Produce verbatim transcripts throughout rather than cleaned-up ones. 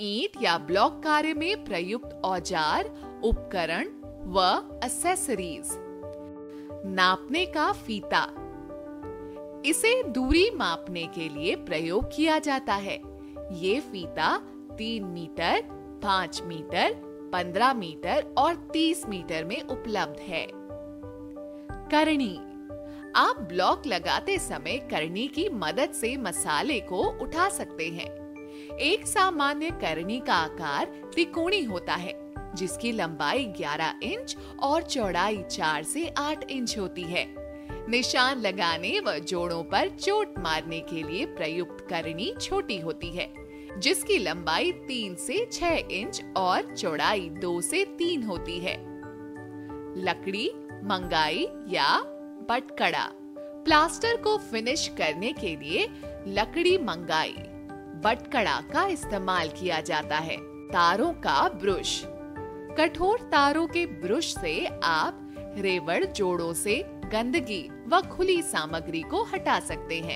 ईंट या ब्लॉक कार्य में प्रयुक्त औजार, उपकरण व एक्सेसरीज। नापने का फीता, इसे दूरी मापने के लिए प्रयोग किया जाता है। ये फीता तीन मीटर, पाँच मीटर, पंद्रह मीटर और तीस मीटर में उपलब्ध है। करनी, आप ब्लॉक लगाते समय करनी की मदद से मसाले को उठा सकते हैं। एक सामान्य करनी का आकार त्रिकोणी होता है, जिसकी लंबाई ग्यारह इंच और चौड़ाई चार से आठ इंच होती है। निशान लगाने व जोड़ों पर चोट मारने के लिए प्रयुक्त करनी छोटी होती है, जिसकी लंबाई तीन से छह इंच और चौड़ाई दो से तीन होती है। लकड़ी, मंगाई या बटकड़ा, प्लास्टर को फिनिश करने के लिए लकड़ी, मंगाई, बटकड़ा का इस्तेमाल किया जाता है। तारों का ब्रश, कठोर तारों के ब्रश से आप रेवड़ जोड़ों से गंदगी व खुली सामग्री को हटा सकते हैं।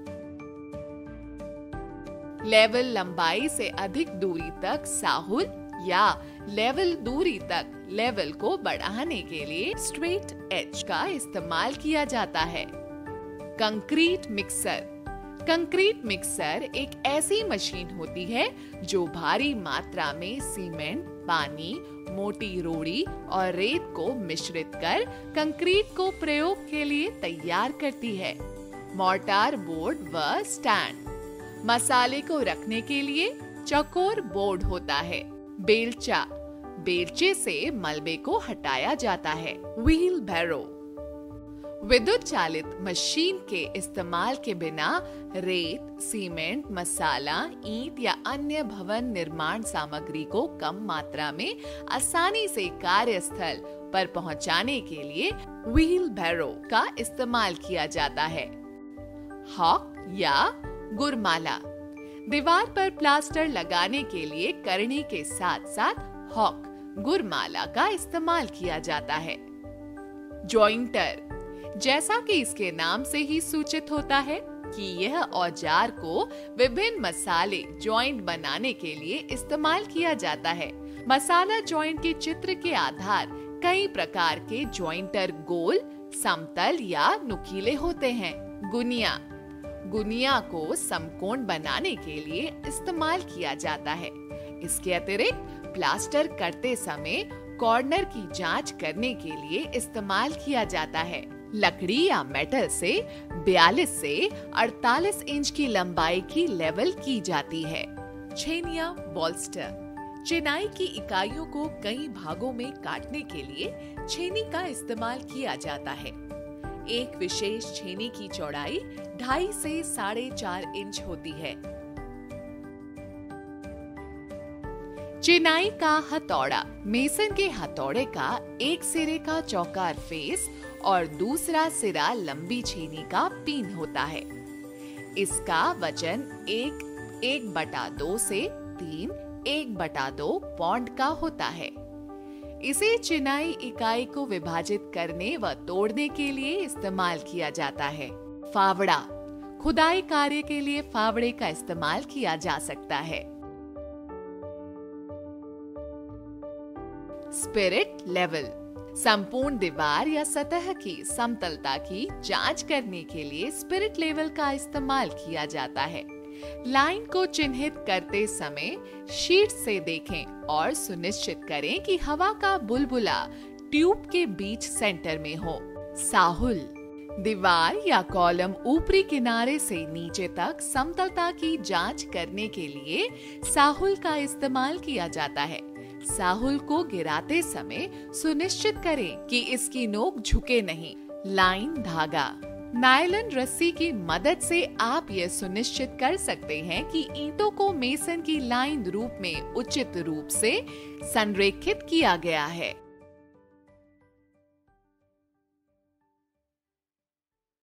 लेवल, लंबाई से अधिक दूरी तक साहुल या लेवल दूरी तक लेवल को बढ़ाने के लिए स्ट्रेट एज का इस्तेमाल किया जाता है। कंक्रीट मिक्सर, कंक्रीट मिक्सर एक ऐसी मशीन होती है जो भारी मात्रा में सीमेंट, पानी, मोटी रोड़ी और रेत को मिश्रित कर कंक्रीट को प्रयोग के लिए तैयार करती है। मोर्टार बोर्ड व स्टैंड, मसाले को रखने के लिए चौकोर बोर्ड होता है। बेलचा, बेलचे से मलबे को हटाया जाता है। व्हील बैरो, विद्युत चालित मशीन के इस्तेमाल के बिना रेत, सीमेंट, मसाला, ईंट या अन्य भवन निर्माण सामग्री को कम मात्रा में आसानी से कार्यस्थल पर पहुंचाने के लिए व्हील बैरो का इस्तेमाल किया जाता है। हॉक या गुरमाला, दीवार पर प्लास्टर लगाने के लिए करनी के साथ साथ हॉक, गुरमाला का इस्तेमाल किया जाता है। जॉइंटर, जैसा कि इसके नाम से ही सूचित होता है कि यह औजार को विभिन्न मसाले जॉइंट बनाने के लिए इस्तेमाल किया जाता है। मसाला जॉइंट के चित्र के आधार कई प्रकार के जॉइंटर गोल, समतल या नुकीले होते हैं। गुनिया, गुनिया को समकोण बनाने के लिए इस्तेमाल किया जाता है। इसके अतिरिक्त प्लास्टर करते समय कॉर्नर की जांच करने के लिए इस्तेमाल किया जाता है। लकड़ी या मेटल से बयालीस से अड़तालीस इंच की लंबाई की लेवल की जाती है। छेनिया बॉल्स्टर, चिनाई की इकाइयों को कई भागों में काटने के लिए छेनी का इस्तेमाल किया जाता है। एक विशेष छेनी की चौड़ाई ढाई से साढ़े चार इंच होती है। चिनाई का हथौड़ा, मेसन के हथौड़े का एक सिरे का चौकार फेस और दूसरा सिरा लंबी छेनी का पिन होता है। इसका वजन एक एक बटा दो से तीन एक बटा दो पौंड का होता है। इसे चिनाई इकाई को विभाजित करने व तोड़ने के लिए इस्तेमाल किया जाता है। फावड़ा, खुदाई कार्य के लिए फावड़े का इस्तेमाल किया जा सकता है। स्पिरिट लेवल, संपूर्ण दीवार या सतह की समतलता की जांच करने के लिए स्पिरिट लेवल का इस्तेमाल किया जाता है। लाइन को चिन्हित करते समय शीट से देखें और सुनिश्चित करें कि हवा का बुलबुला ट्यूब के बीच सेंटर में हो। साहुल, दीवार या कॉलम ऊपरी किनारे से नीचे तक समतलता की जांच करने के लिए साहुल का इस्तेमाल किया जाता है। साहुल को गिराते समय सुनिश्चित करें कि इसकी नोक झुके नहीं। लाइन धागा, नायलॉन रस्सी की मदद से आप यह सुनिश्चित कर सकते हैं कि ईंटों को मेसन की लाइन रूप में उचित रूप से संरेखित किया गया है।